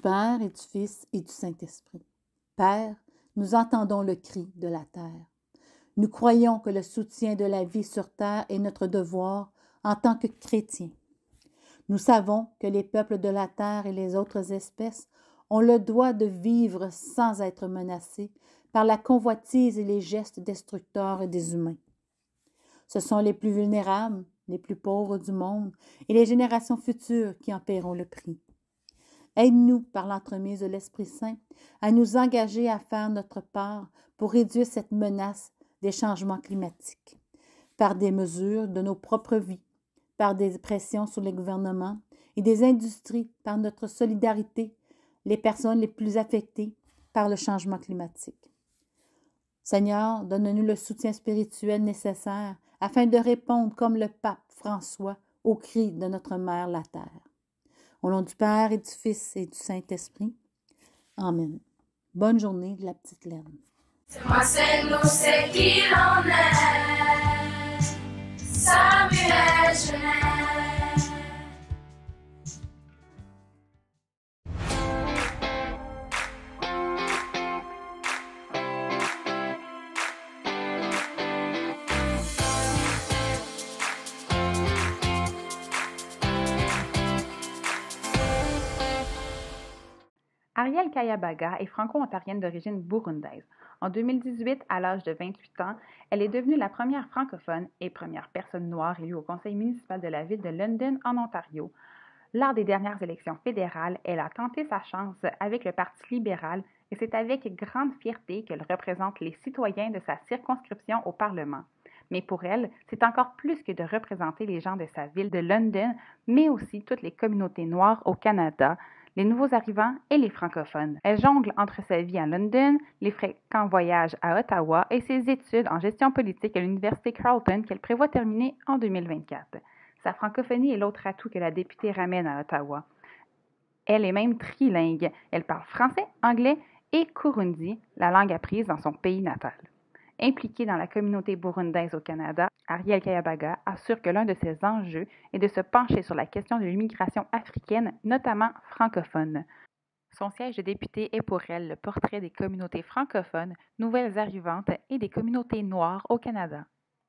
Père et du Fils et du Saint-Esprit. Père, nous entendons le cri de la terre. Nous croyons que le soutien de la vie sur terre est notre devoir en tant que chrétiens. Nous savons que les peuples de la terre et les autres espèces ont le droit de vivre sans être menacés par la convoitise et les gestes destructeurs des humains. Ce sont les plus vulnérables, les plus pauvres du monde et les générations futures qui en paieront le prix. Aide-nous, par l'entremise de l'Esprit Saint, à nous engager à faire notre part pour réduire cette menace des changements climatiques, par des mesures de nos propres vies, par des pressions sur les gouvernements et des industries, par notre solidarité, les personnes les plus affectées par le changement climatique. Seigneur, donne-nous le soutien spirituel nécessaire afin de répondre comme le pape François au cri de notre Mère la Terre. Au nom du Père et du Fils et du Saint-Esprit. Amen. Bonne journée de la petite laine. C'est moi, c'est nous, c'est qui l'on est. Samuel Genès. Ariel Kayabaga est franco-ontarienne d'origine burundaise. En 2018, à l'âge de 28 ans, elle est devenue la première francophone et première personne noire élue au conseil municipal de la ville de London, en Ontario. Lors des dernières élections fédérales, elle a tenté sa chance avec le Parti libéral et c'est avec grande fierté qu'elle représente les citoyens de sa circonscription au Parlement. Mais pour elle, c'est encore plus que de représenter les gens de sa ville de London, mais aussi toutes les communautés noires au Canada, les nouveaux arrivants et les francophones. Elle jongle entre sa vie à London, les fréquents voyages à Ottawa et ses études en gestion politique à l'Université Carleton qu'elle prévoit terminer en 2024. Sa francophonie est l'autre atout que la députée ramène à Ottawa. Elle est même trilingue. Elle parle français, anglais et kurundi, la langue apprise dans son pays natal. Impliquée dans la communauté burundaise au Canada, Ariel Kayabaga assure que l'un de ses enjeux est de se pencher sur la question de l'immigration africaine, notamment francophone. Son siège de députée est pour elle le portrait des communautés francophones, nouvelles arrivantes et des communautés noires au Canada.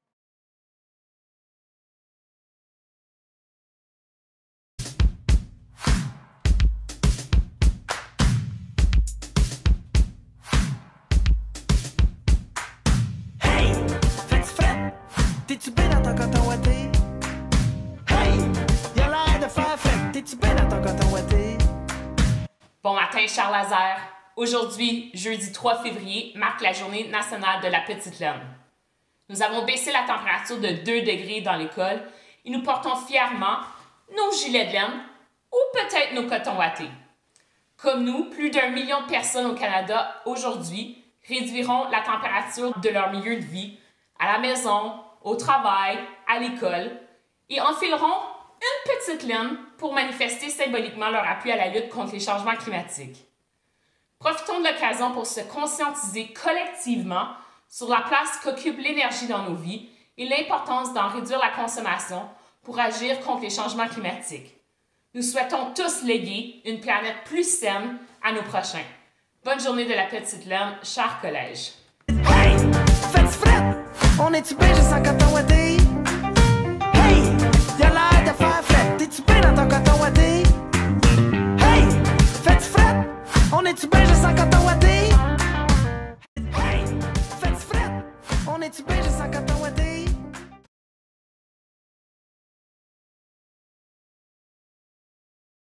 T'es-tu bien dans ton coton ouaté? Hey! Y'a l'air de faire fête. T'es-tu bien dans ton coton ouaté? Bon matin, Charles Laser. Aujourd'hui, jeudi 3 février, marque la journée nationale de la petite laine. Nous avons baissé la température de 2 degrés dans l'école et nous portons fièrement nos gilets de laine ou peut-être nos cotons ouatés. Comme nous, plus d'1 million de personnes au Canada aujourd'hui réduiront la température de leur milieu de vie à la maison, au travail, à l'école, et enfileront une petite laine pour manifester symboliquement leur appui à la lutte contre les changements climatiques. Profitons de l'occasion pour se conscientiser collectivement sur la place qu'occupe l'énergie dans nos vies et l'importance d'en réduire la consommation pour agir contre les changements climatiques. Nous souhaitons tous léguer une planète plus saine à nos prochains. Bonne journée de la petite laine, cher collège. Hey! Faites frette! On est-tu bien juste en coton ouaté? Hey! Y'a l'air de faire fête. T'es-tu bien dans ton coton ouaté? Hey! Faites frette! On est-tu bien juste en coton ouaté?